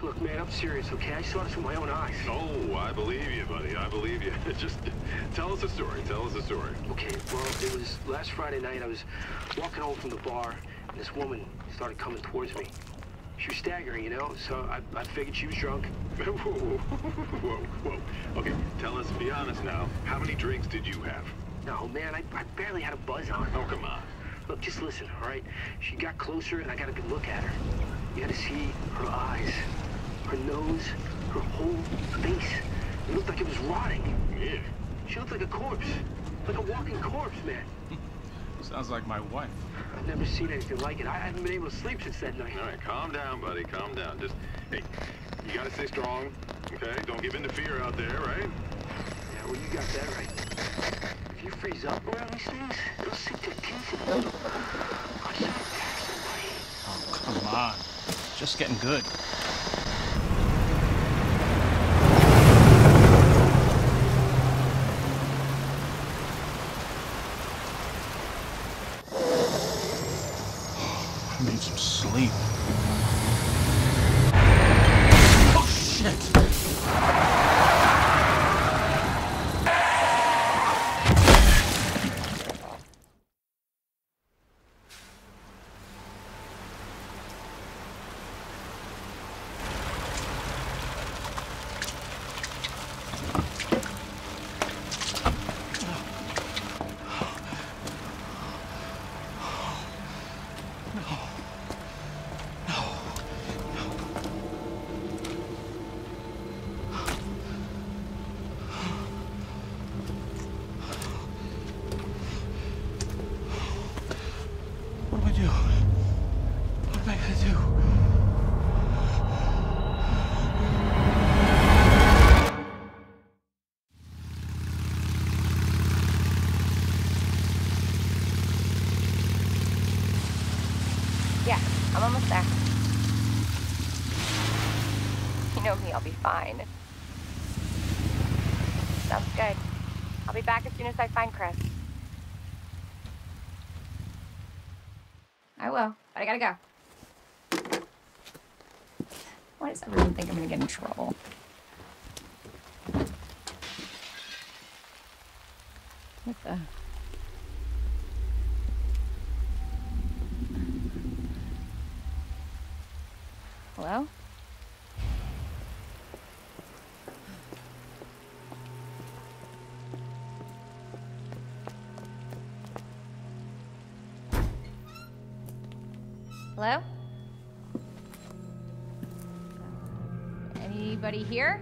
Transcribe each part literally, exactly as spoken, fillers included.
Look, man, I'm serious, okay? I saw this with my own eyes. Oh, I believe you, buddy. I believe you. Just tell us a story. Tell us a story. Okay, well, it was last Friday night. I was walking home from the bar, and this woman started coming towards me. She was staggering, you know, so I, I figured she was drunk. Whoa, whoa, whoa, whoa. Okay, tell us, be honest now. How many drinks did you have? No, man, I, I barely had a buzz on. Oh, come on. Look, just listen, all right? She got closer, and I got a good look at her. You had to see her eyes, her nose, her whole face. It looked like it was rotting. Yeah. She looked like a corpse. Like a walking corpse, man. Sounds like my wife. I've never seen anything like it. I haven't been able to sleep since that night. All right, calm down, buddy. Calm down. Just, hey, you gotta stay strong, okay? Don't give in to fear out there, right? Yeah, well, you got that right. If you freeze up around these things, it'll sink their teeth in you. I should attack somebody. Oh, come on. Just getting good. I need some sleep. Oh, shit! What do I do? What am I gonna do? Yeah, I'm almost there. You know me, I'll be fine. Sounds good. I'll be back as soon as I find Chris. I will, but I gotta go. Why does everyone think I'm gonna get in trouble? What the? Hello? Hello? Anybody here?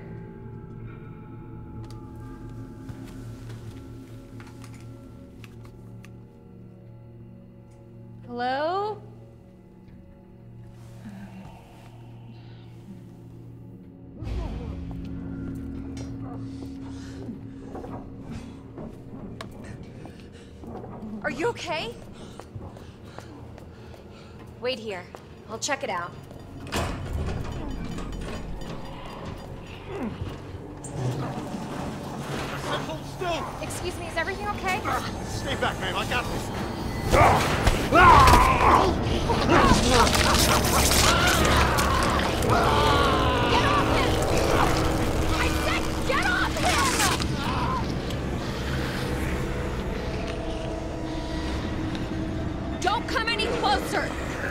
Hello? Are you okay? Wait here. I'll check it out. Hold still! Excuse me, is everything okay? Stay back, man. I got this. Get off him! I said get off him! Don't come any closer!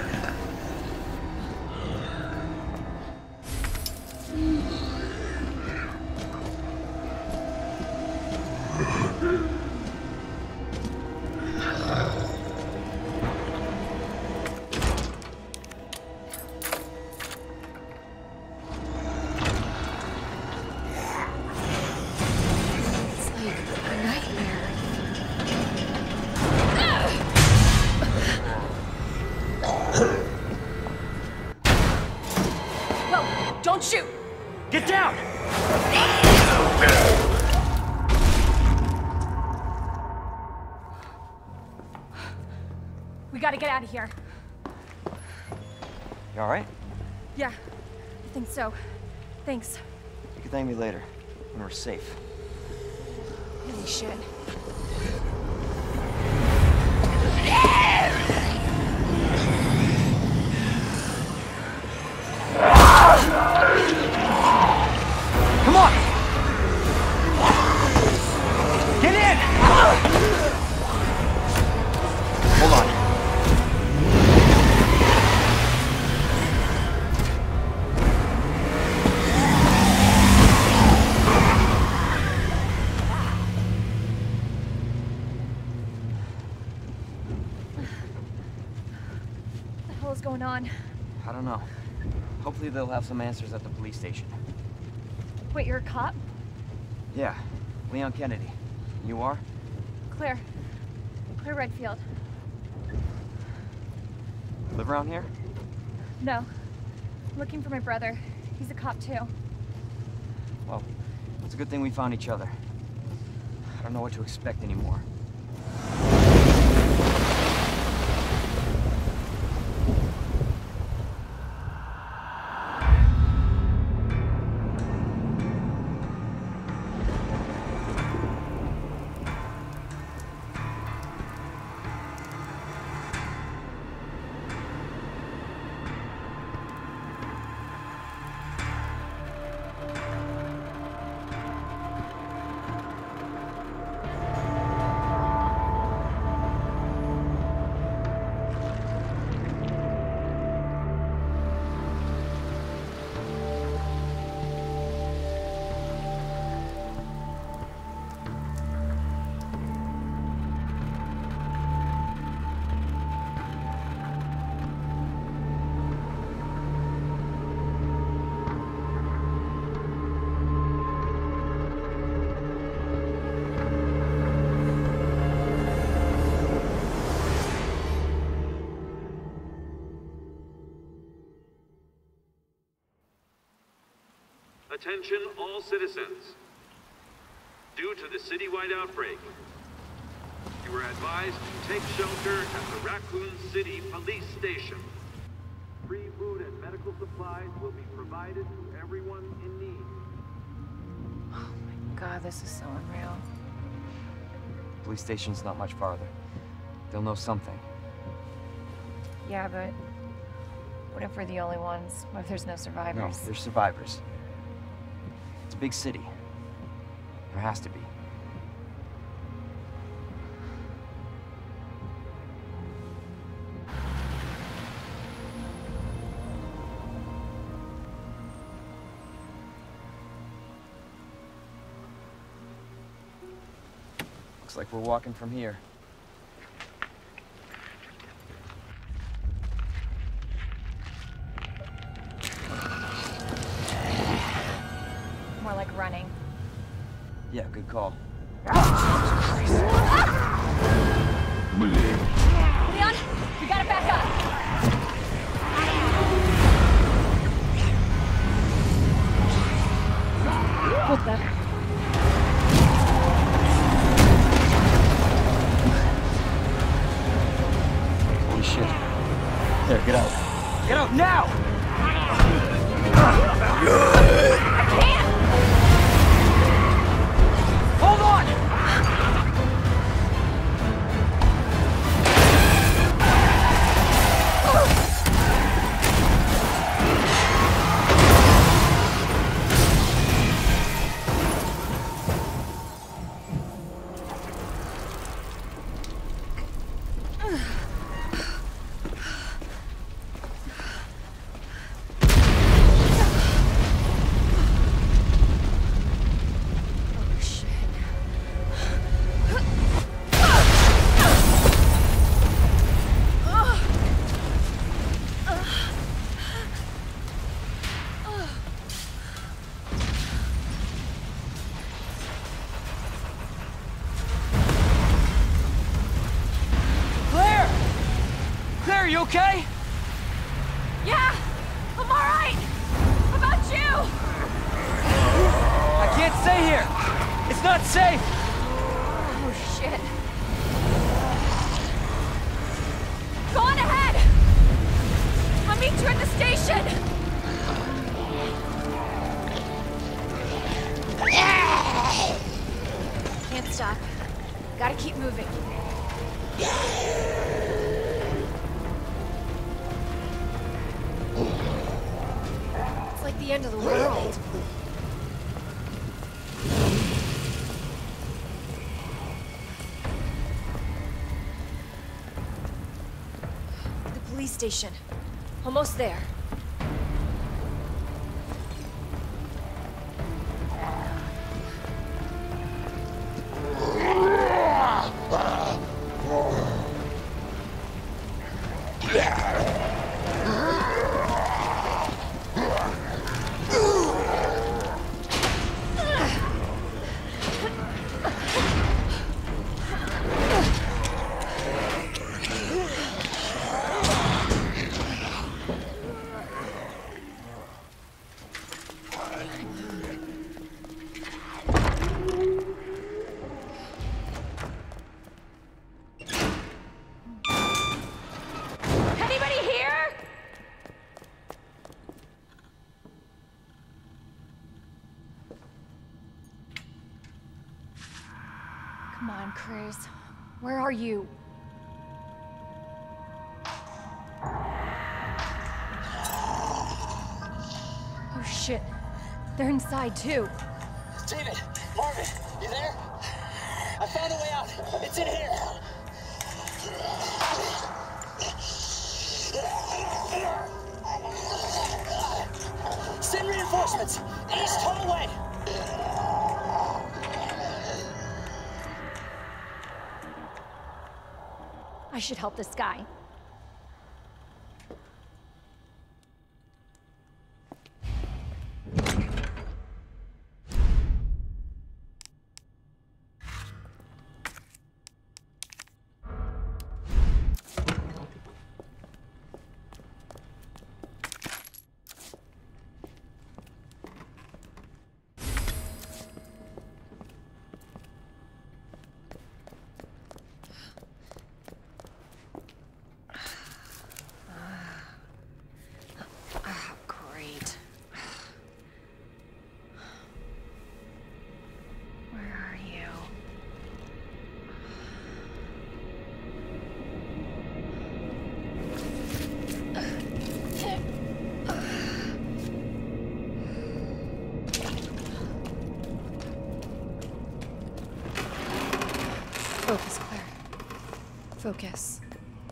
Don't shoot! Get down! We gotta get out of here. You alright? Yeah, I think so. Thanks. You can thank me later, when we're safe. Really should. Ah! hell is going on? I don't know. Hopefully they'll have some answers at the police station. Wait, you're a cop? Yeah, Leon Kennedy. You are? Claire. Claire Redfield. Live around here? No. I'm looking for my brother. He's a cop too. Well, it's a good thing we found each other. I don't know what to expect anymore. Attention all citizens. Due to the citywide outbreak, you are advised to take shelter at the Raccoon City Police Station. Free food and medical supplies will be provided to everyone in need. Oh my god, this is so unreal. Police station's not much farther. They'll know something. Yeah, but what if we're the only ones? What if there's no No, survivors? there's survivors. It's a big city. There has to be. Looks like we're walking from here. More like running. Yeah, good call. Leon, we gotta back up. What the? Holy shit. There, get out. Get out now! Hold on! Claire, you okay? Yeah, I'm all right. How about you? I can't stay here. It's not safe. Oh, shit. Go on ahead. I'll meet you at the station. Can't stop. Gotta keep moving. It's like the end of the world. The police station. Almost there. Come on, Chris. Where are you? Oh shit. They're inside too. David! Marvin! You there? I found a way out! It's in here! Send reinforcements! East hallway! I should help this guy. Focus, Claire. Focus.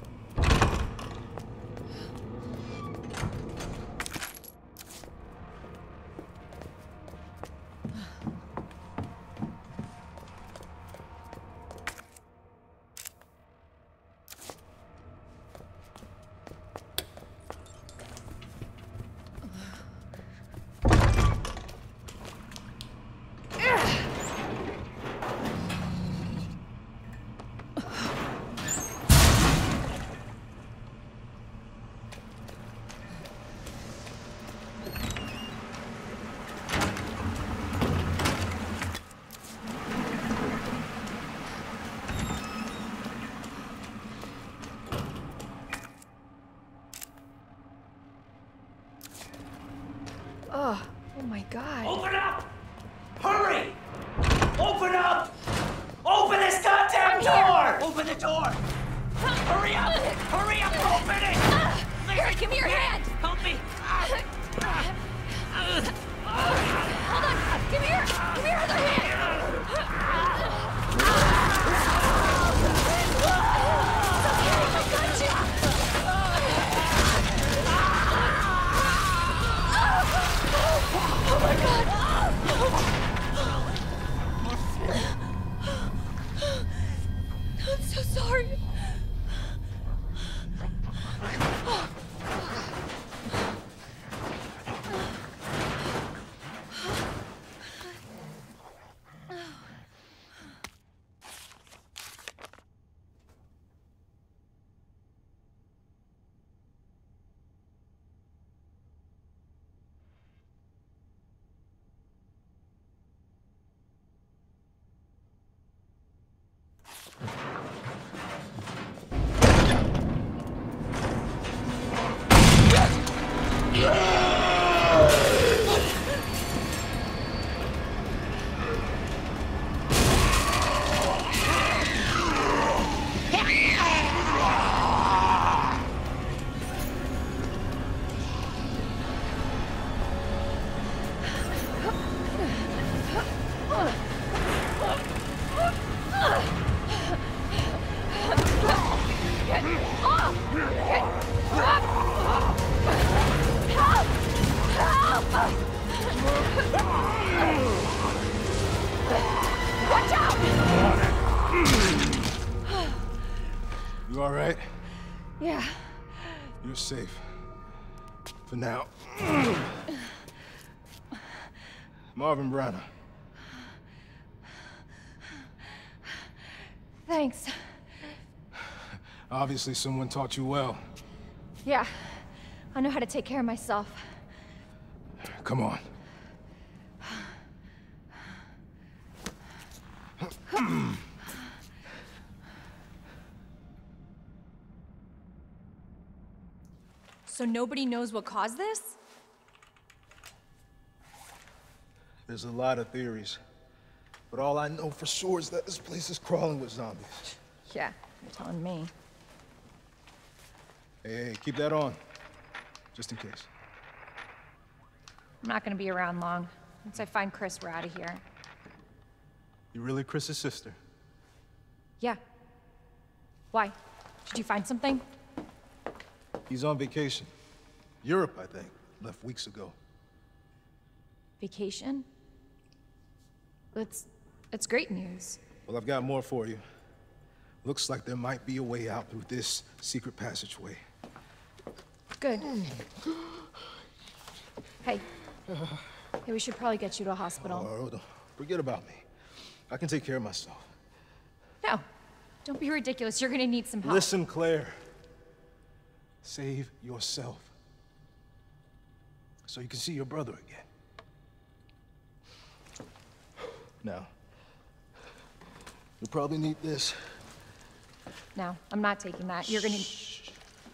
Oh, oh my God. Open up! Hurry! Open up! Open this goddamn door! Open the door! Hurry up! Hurry up! Open it! Here, give me your hand! Help me! Hold on! Give me your, give me your other hand! It's okay, I got you! Oh my God! I'm so sorry. You all right? Yeah. You're safe. For now. Marvin Branagh. Thanks. Obviously someone taught you well. Yeah. I know how to take care of myself. Come on. So nobody knows what caused this? There's a lot of theories, but But all I know for sure is that this place is crawling with zombies. Yeah, you're telling me. Hey, hey, keep that on. Just in case. I'm not gonna be around long. Once I find Chris, we're out of here. You really Chris's sister? Yeah. Why? Did you find something? He's on vacation. Europe, I think. Left weeks ago. Vacation? That's... that's great news. Well, I've got more for you. Looks like there might be a way out through this secret passageway. Good. Hey. Hey, we should probably get you to a hospital. Oh, don't forget about me. I can take care of myself. No. Don't be ridiculous. You're gonna need some help. Listen, Claire. Save yourself. So you can see your brother again. Now, you'll probably need this. No, I'm not taking that. You're gonna... Shh.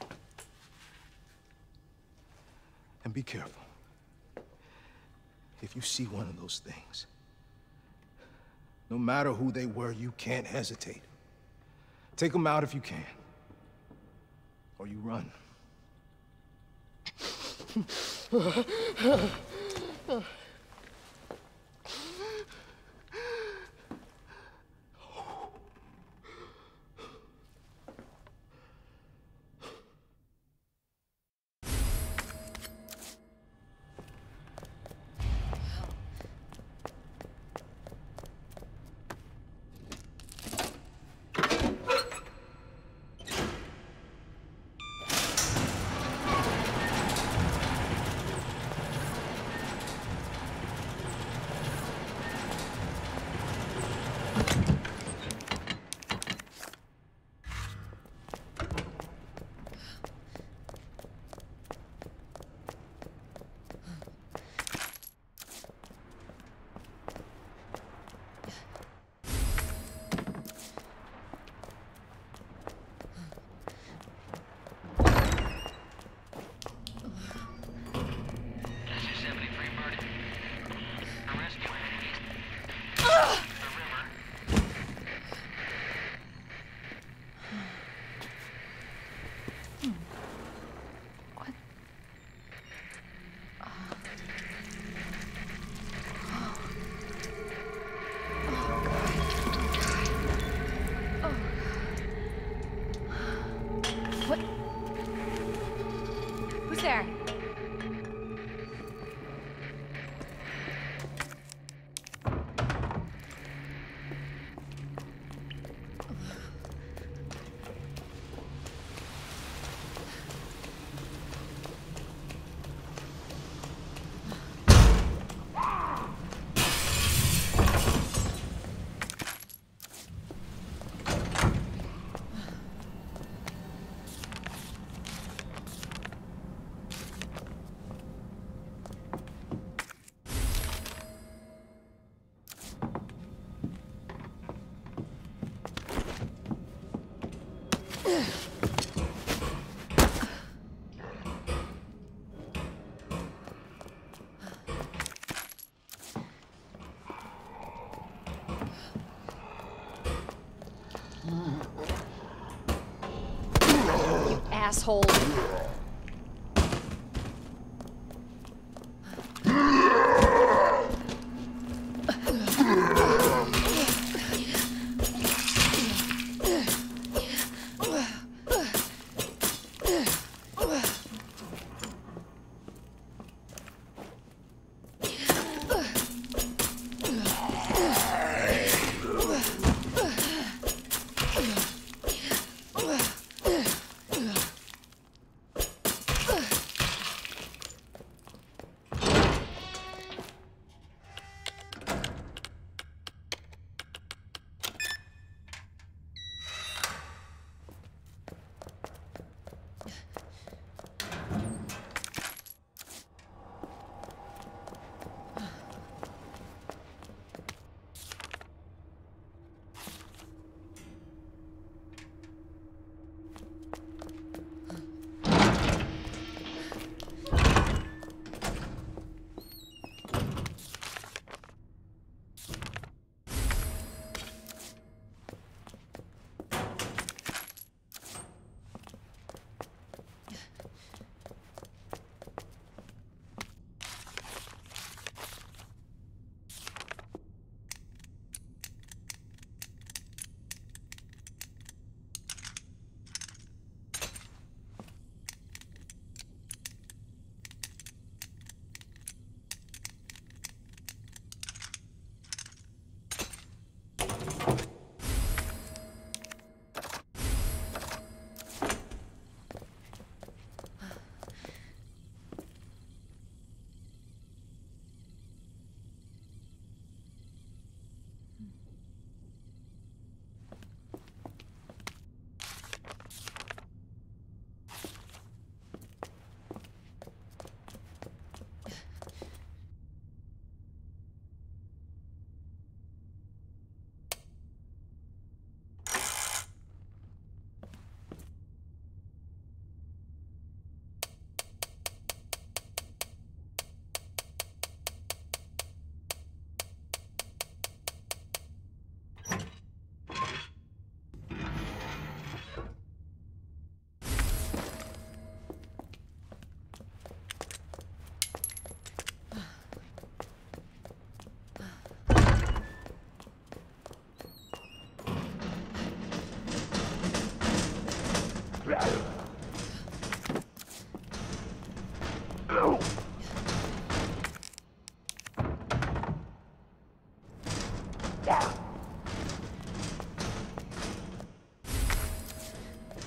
And be careful. If you see one of those things, no matter who they were, you can't hesitate. Take them out if you can. Or you run. there. Asshole.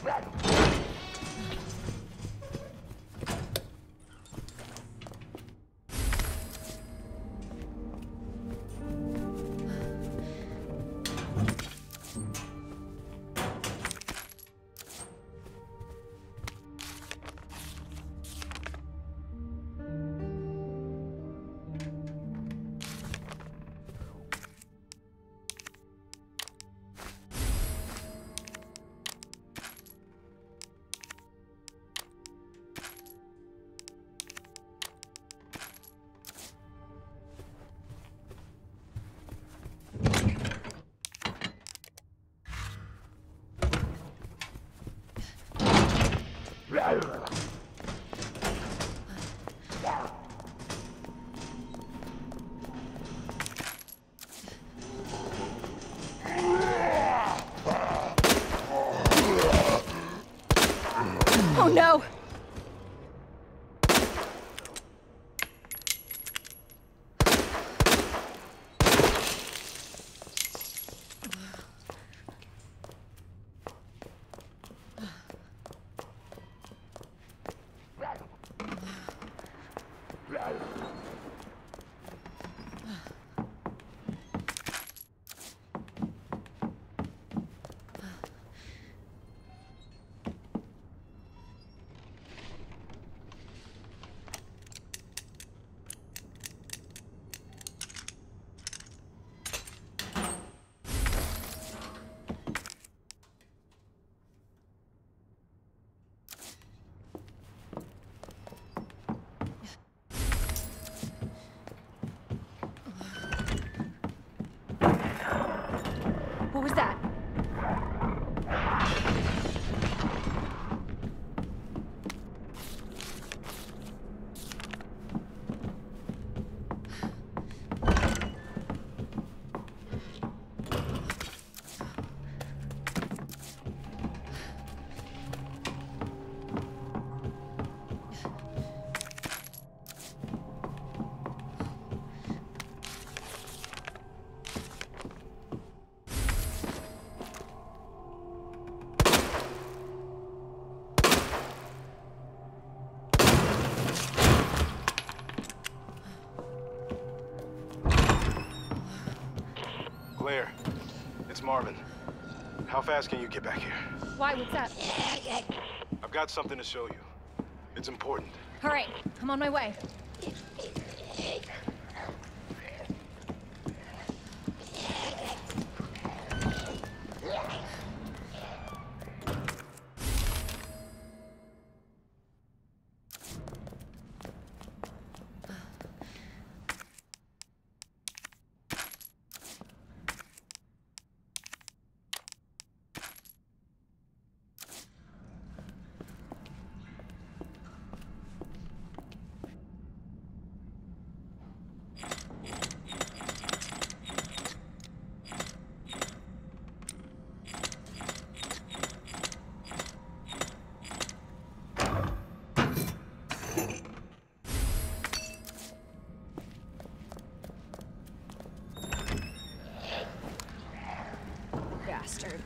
Oh no! What was that? Claire, it's Marvin. How fast can you get back here? Why? What's up? I've got something to show you. It's important. All right, I'm on my way. Bastard.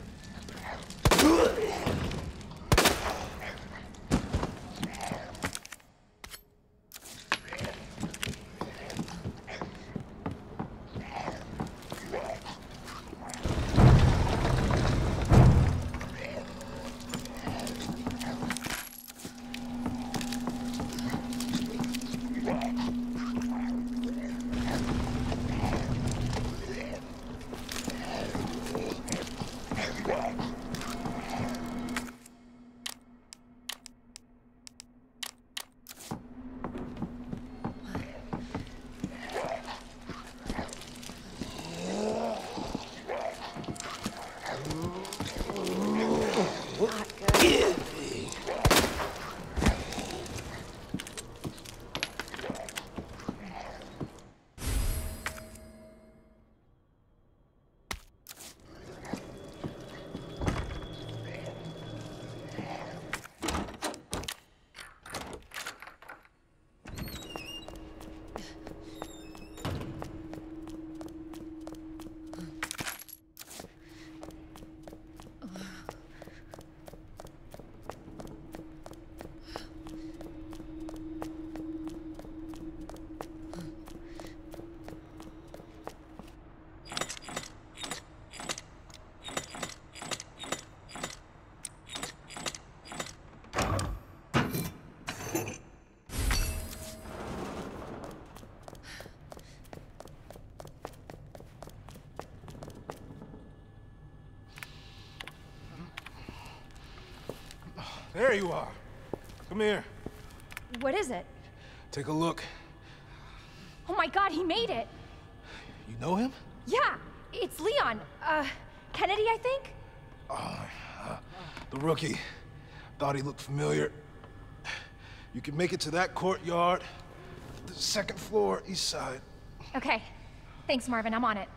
There you are. Come here. What is it? Take a look. Oh my God, he made it! You know him? Yeah, it's Leon. Uh, Kennedy, I think? Oh, uh, the rookie. Thought he looked familiar. You can make it to that courtyard. The second floor, east side. Okay. Thanks, Marvin. I'm on it.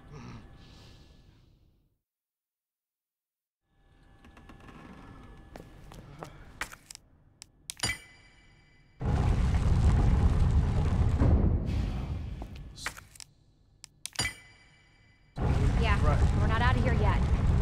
Yeah, Right. we're not out of here yet.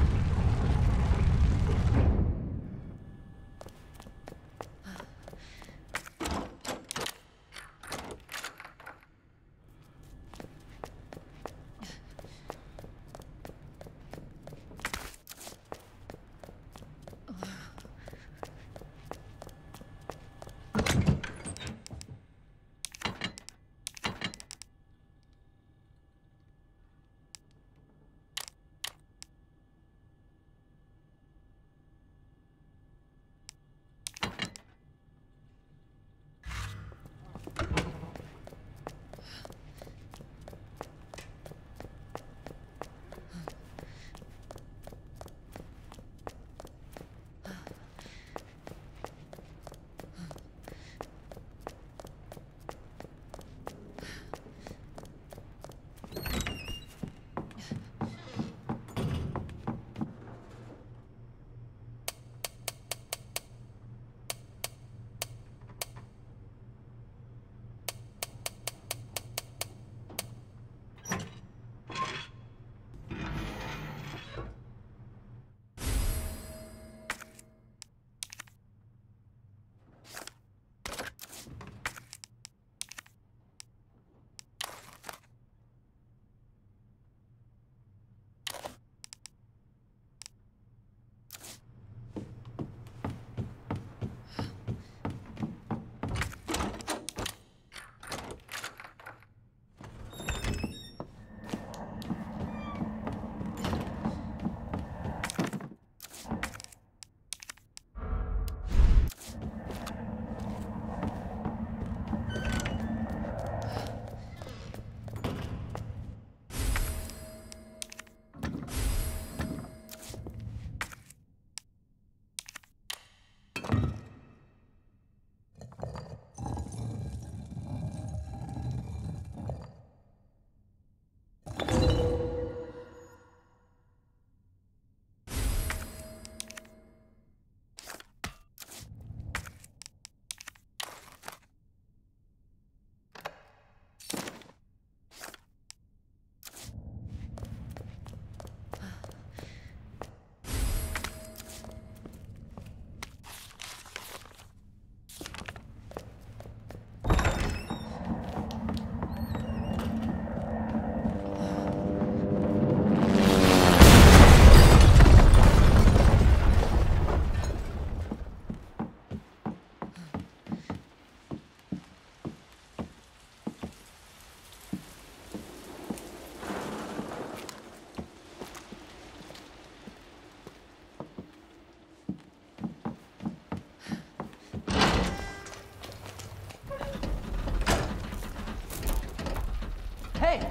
Hey!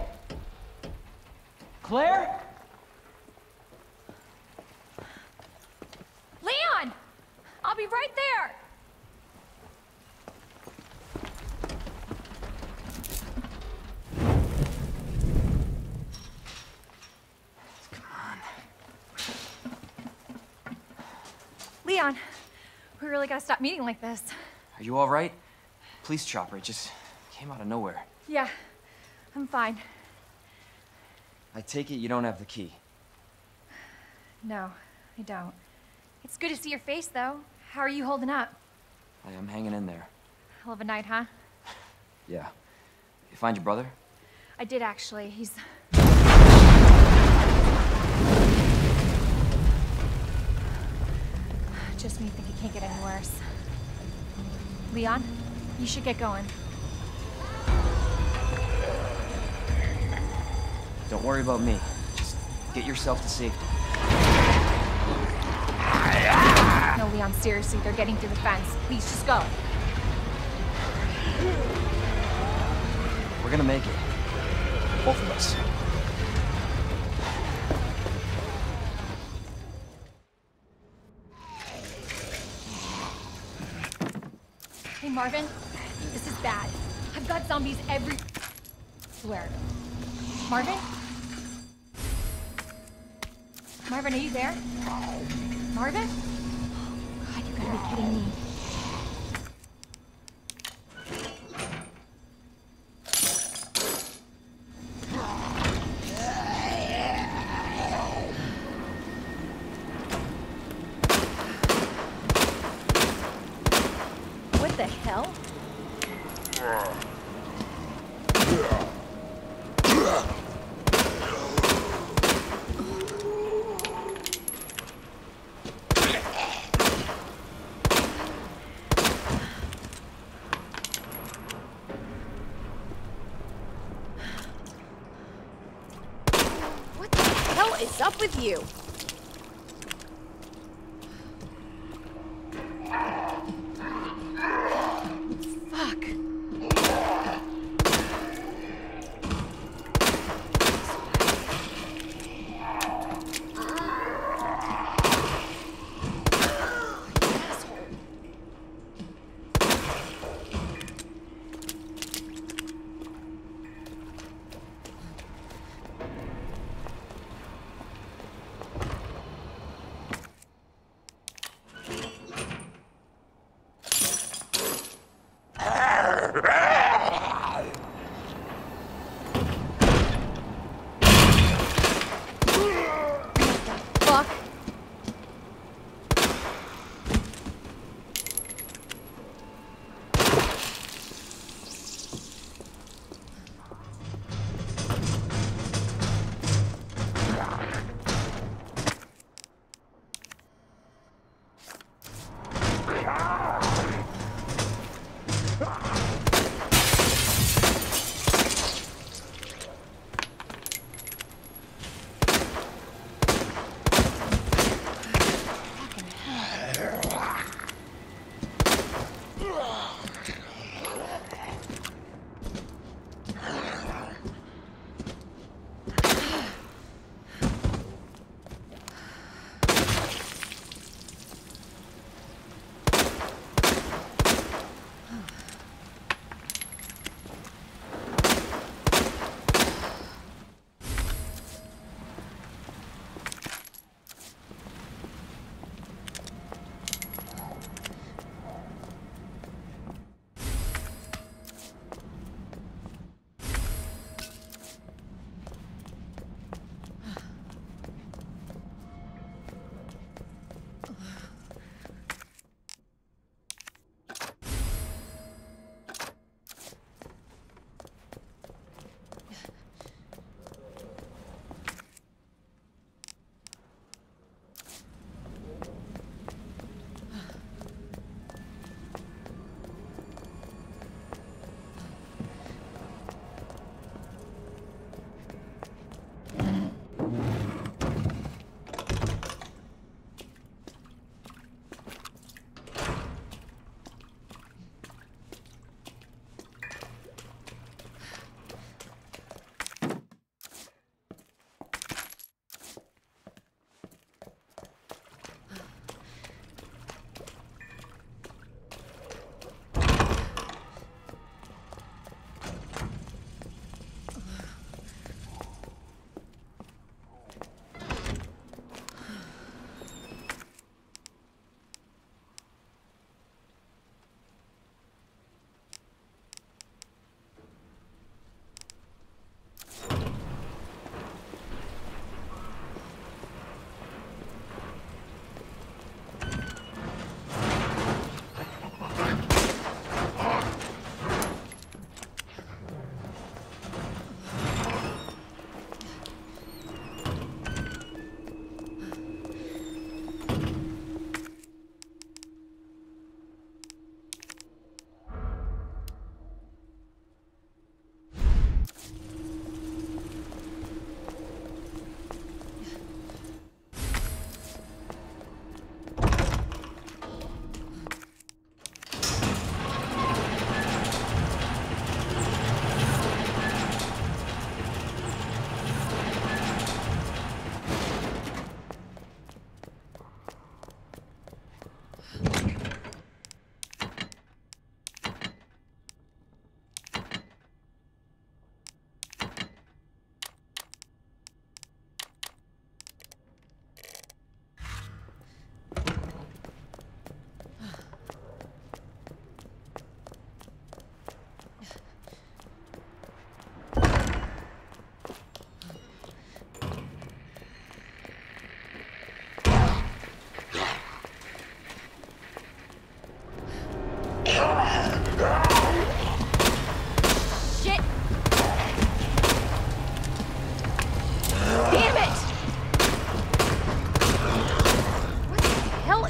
Claire? Leon! I'll be right there! Come on. Leon, we really gotta stop meeting like this. Are you all right? Police chopper, it just came out of nowhere. Yeah, I'm fine. I take it you don't have the key. No, I don't. It's good to see your face, though. How are you holding up? I am hanging in there. Hell of a night, huh? Yeah. You find your brother? I did, actually. He's... Just when you think it can't get any worse. Leon, you should get going. Don't worry about me. Just get yourself to safety. No, Leon. Leon, seriously, they're getting through the fence. Please, just go. We're gonna make it. Both of us. Hey, Marvin, this is bad. I've got zombies every... Where? Marvin? Marvin, are you there? Marvin? God, you gotta be kidding me. What the hell? What the hell is up with you? Fuck.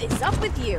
is up with you?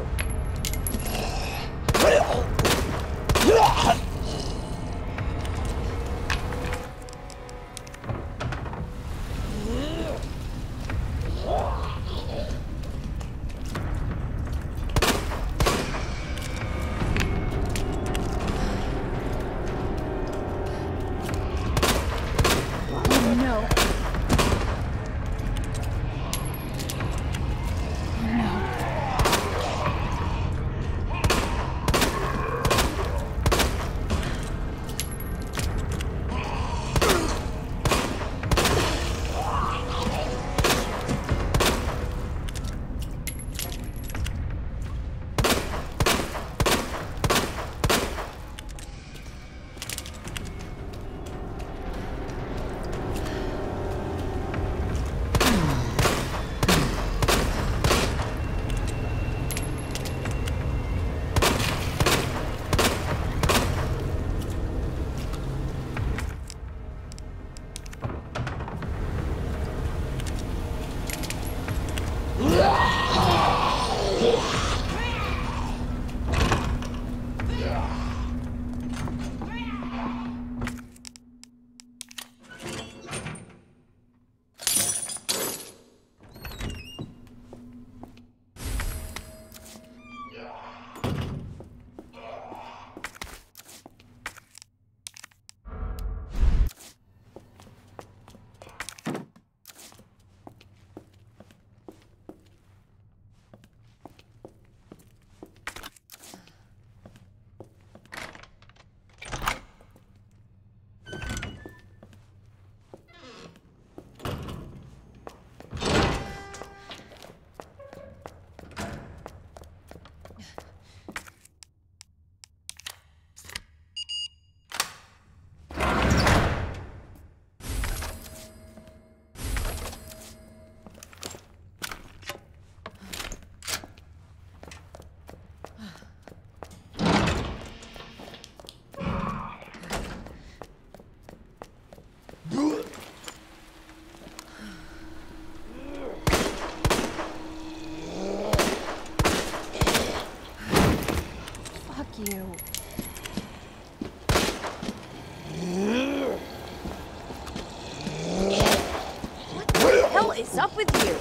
You. What the hell is up with you?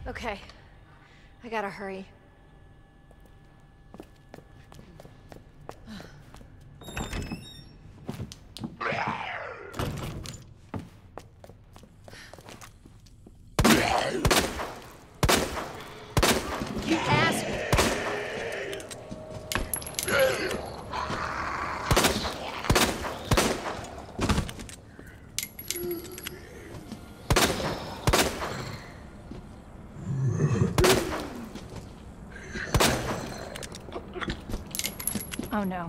Okay. I gotta hurry. You asshole! Oh no.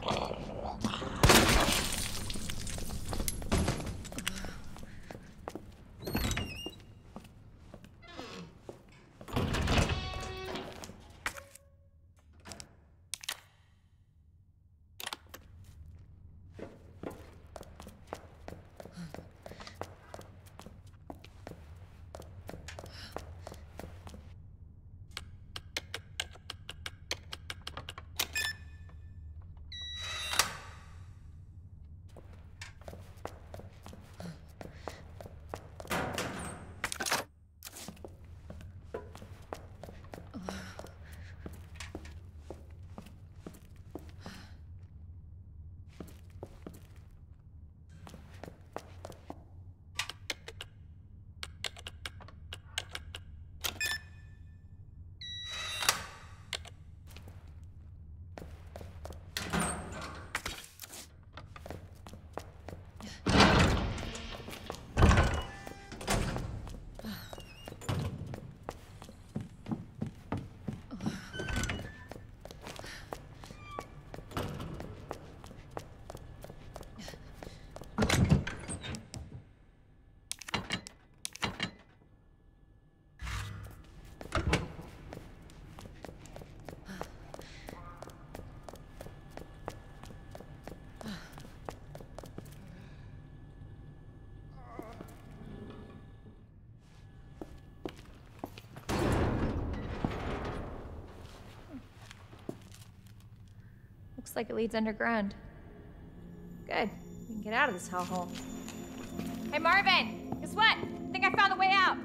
Looks like it leads underground. Good. We can get out of this hellhole. Hey, Marvin! Guess what? I think I found the way out!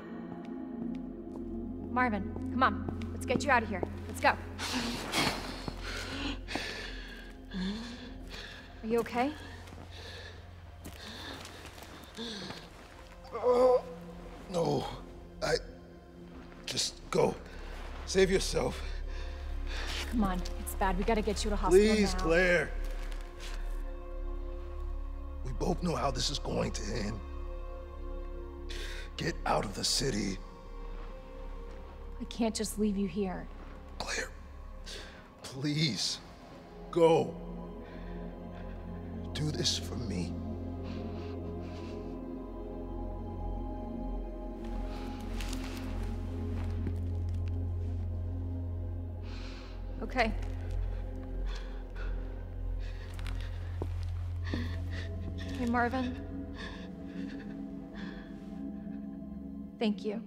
Marvin, come on. Let's get you out of here. Let's go. Are you okay? Oh, no. I... Just go. Save yourself. Come on. It's bad. We gotta get you to hospital Please, now. Claire. We both know how this is going to end. Get out of the city. I can't just leave you here. Claire, please, go. Do this for me. Okay. Hey, Marvin. Thank you.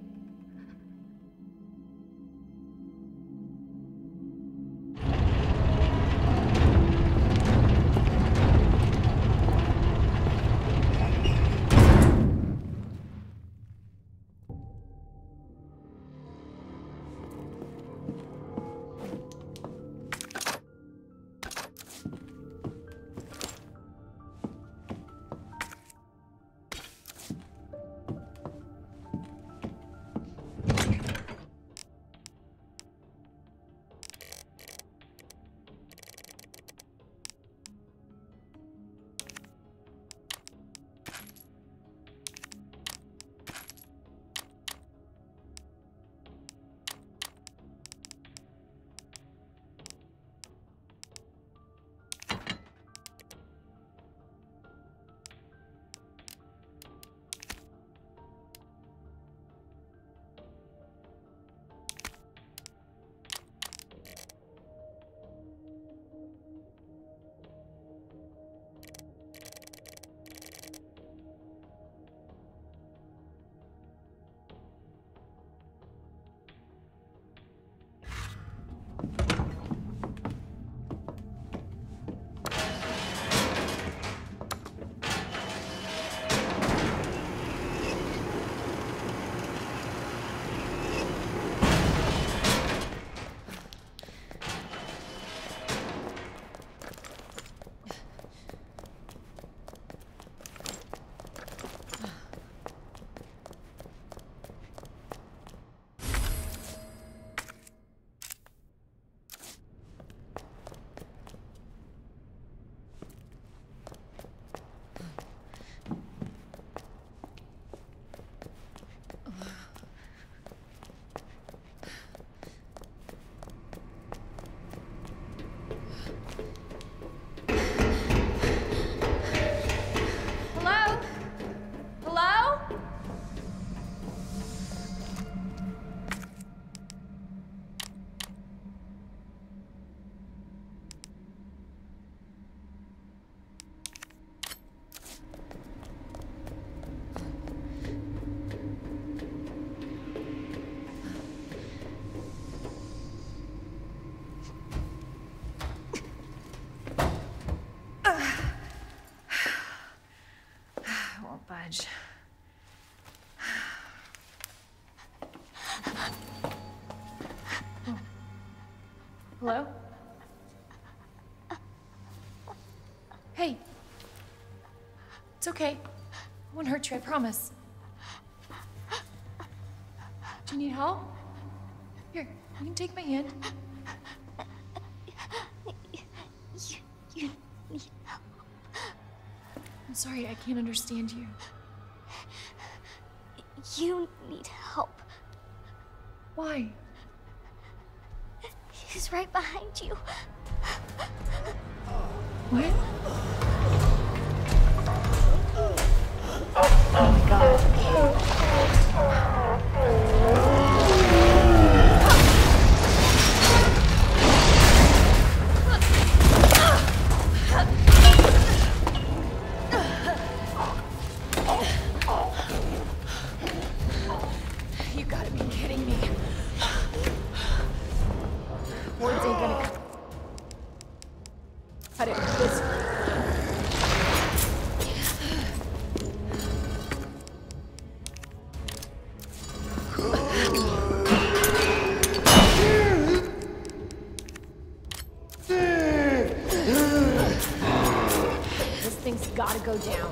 Hello? Hey. It's okay. I won't hurt you, I promise. Do you need help? Here, you can take my hand. You, you need help. I'm sorry, I can't understand you. You need help. Why? He's right behind you. What? Oh my god. You gotta be kidding me. Words ain't gonna cut it this way. This thing's gotta go down.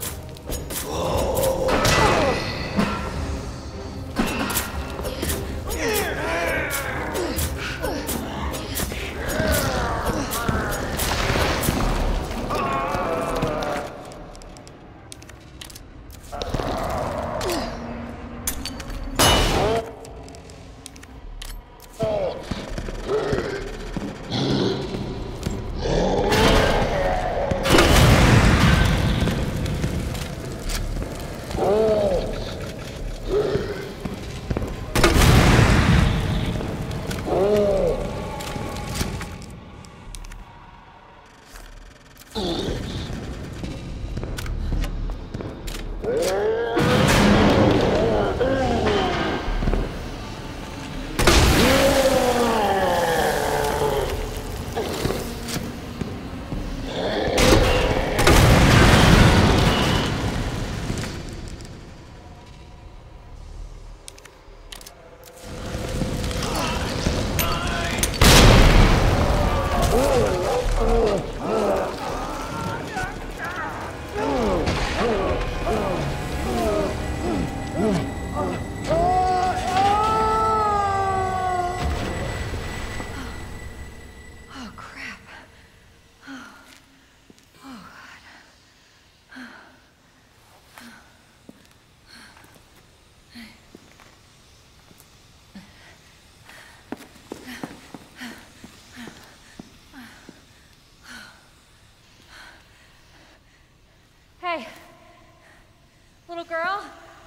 Hey, little girl.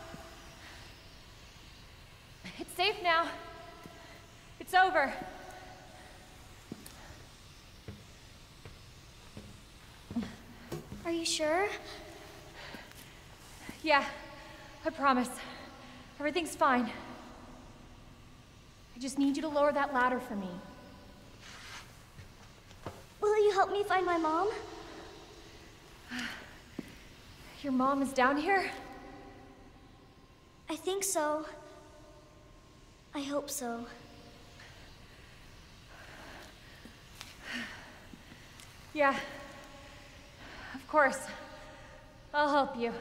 It's safe now. It's over. Are you sure? Yeah, I promise. Everything's fine. I just need you to lower that ladder for me. Will you help me find my mom? Your mom is down here? I think so. I hope so. Yeah. Of course. I'll help you.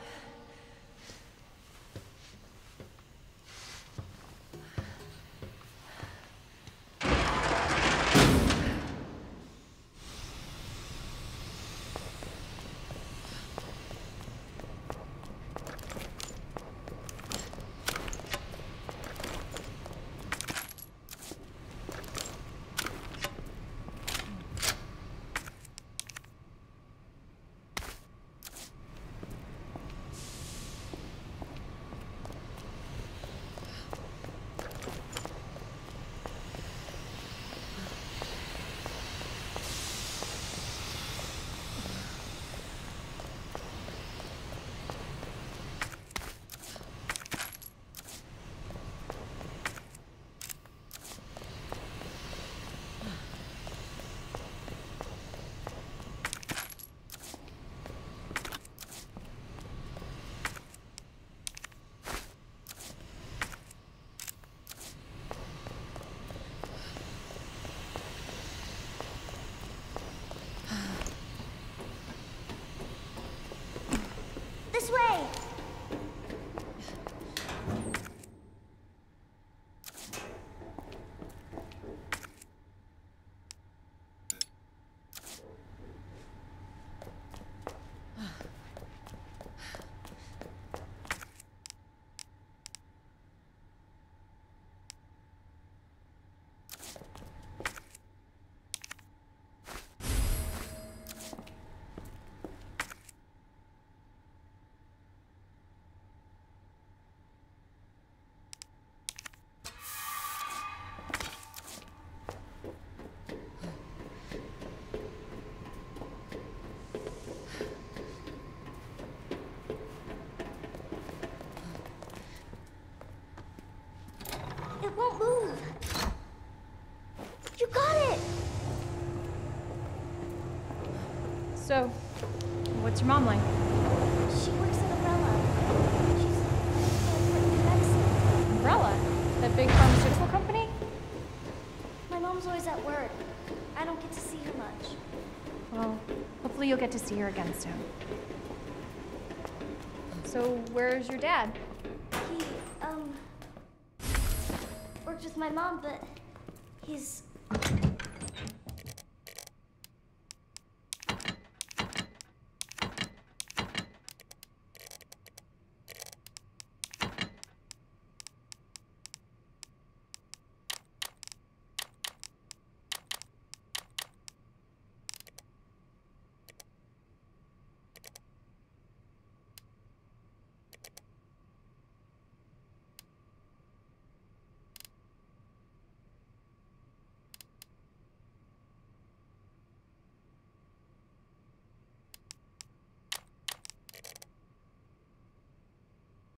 won't move. You got it! So, what's your mom like? She works at Umbrella. She's uh, medicine. Umbrella? That big pharmaceutical company? My mom's always at work. I don't get to see her much. Well, hopefully you'll get to see her again soon. So, where's your dad? He, um, worked with my mom, but he's